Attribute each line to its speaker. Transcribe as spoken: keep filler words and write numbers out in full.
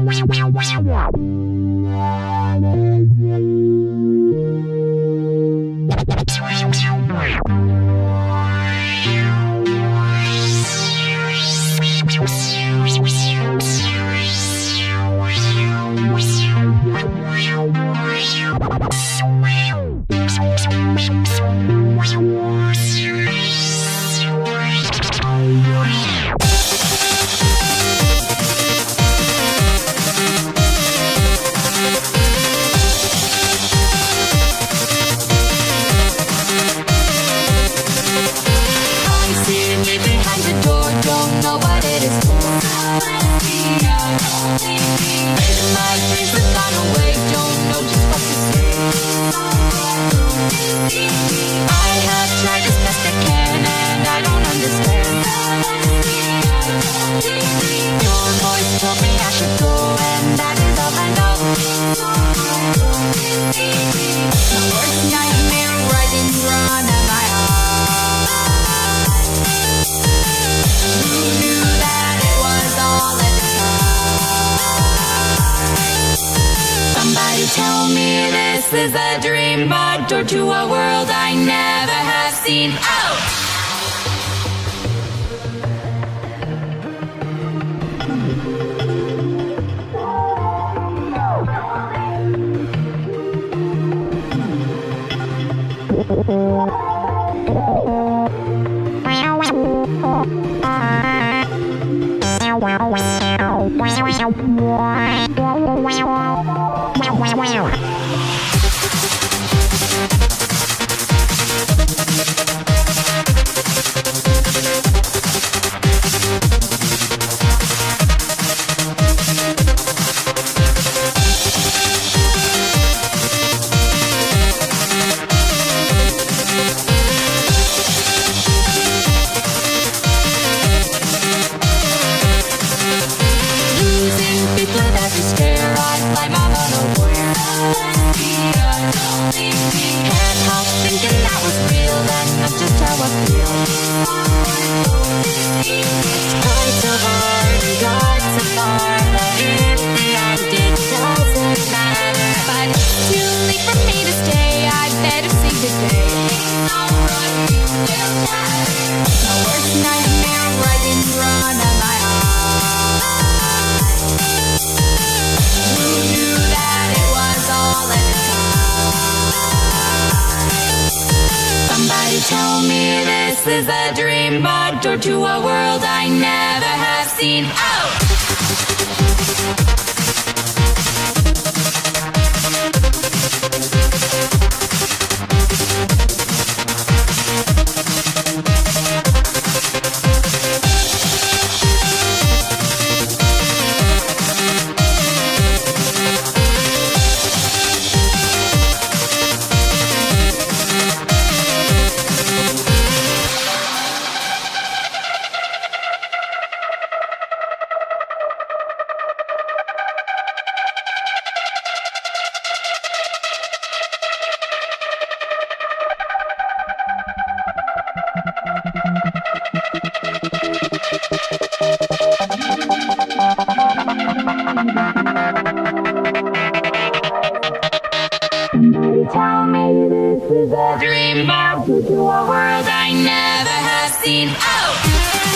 Speaker 1: Tell me this is a dream, but door to a world I never have seen. Out! Tell me this is a dream, but door to a world I never have seen. Out! Tell me this is a dream, but to a world I never have seen. Out!